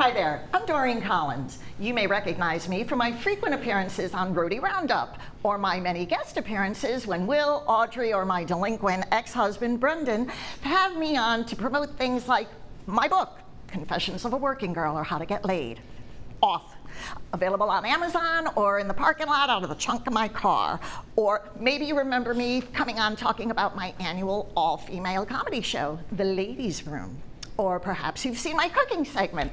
Hi there, I'm Doreen Collins. You may recognize me from my frequent appearances on Rhode Roundup, or my many guest appearances when Will, Audrey, or my delinquent ex-husband Brendan have me on to promote things like my book, Confessions of a Working Girl, or How to Get Laid. Off. Available on Amazon or in the parking lot out of the trunk of my car. Or maybe you remember me coming on talking about my annual all-female comedy show, The Ladies' Room. Or perhaps you've seen my cooking segment.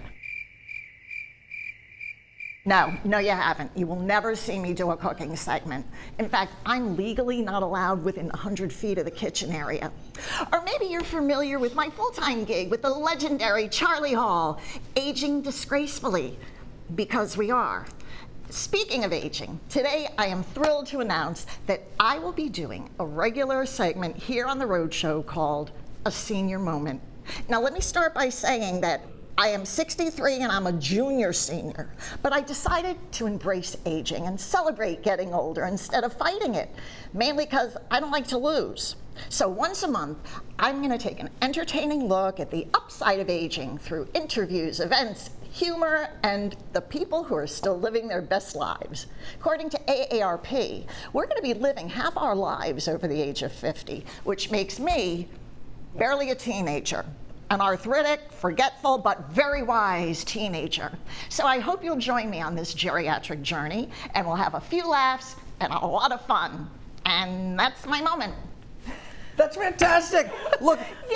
No, you haven't. You will never see me do a cooking segment. In fact, I'm legally not allowed within 100 feet of the kitchen area. Or maybe you're familiar with my full-time gig with the legendary Charlie Hall, Aging Disgracefully, because we are. Speaking of aging, today I am thrilled to announce that I will be doing a regular segment here on the Rhode Show called A Senior Moment. Now let me start by saying that I am 63 and I'm a junior senior, but I decided to embrace aging and celebrate getting older instead of fighting it, mainly because I don't like to lose. So once a month, I'm going to take an entertaining look at the upside of aging through interviews, events, humor, and the people who are still living their best lives. According to AARP, we're going to be living half our lives over the age of 50, which makes me barely a teenager. An arthritic, forgetful, but very wise teenager. So I hope you'll join me on this geriatric journey, and we'll have a few laughs and a lot of fun. And that's my moment. That's fantastic. Look,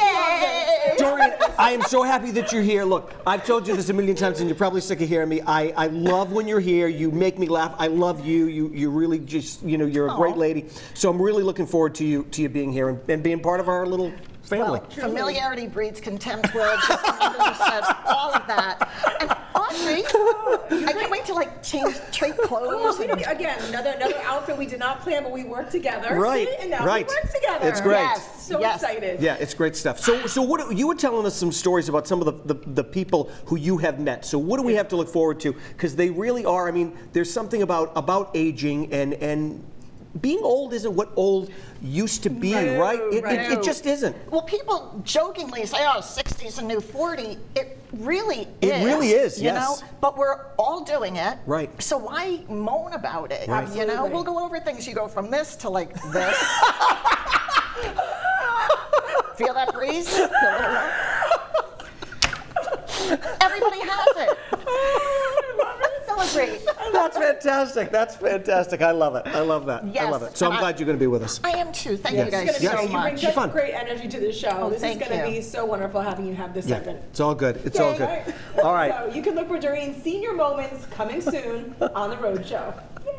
yay! Doreen, I am so happy that you're here. Look, I've told you this a million times and you're probably sick of hearing me. I love when you're here. You make me laugh. I love you. You really just, you know, you're a great lady. So I'm really looking forward to you being here and being part of our little family. Well, familiarity breeds contempt, Will. Just said all of that. And Audrey, I can't wait to like trade clothes. Again, another outfit we did not plan, but we worked together. Right. See? And now we work together. It's great. Yes. So excited. Yeah, it's great stuff. So what you were telling us some stories about some of the people who you have met. So what do we have to look forward to? Because they really are. I mean, there's something about aging and being old isn't what old used to be, right? It just isn't. Well, people jokingly say, oh, 60's a new 40. It really is. It really is, you know? But we're all doing it. Right. So why moan about it? Right. You know, we'll go over things. You go from this to like this. Feel that breeze? Everybody has it. Let's celebrate. That's fantastic. That's fantastic. I love it. I love that. Yes, I love it. So I'm glad you're going to be with us. I am too. Thank you guys You so bring much. such great energy to the show. Oh, this is going to be so wonderful having you have this segment. It's all good. It's all good. All right. So you can look for Doreen's Senior Moments coming soon on the Rhode Show.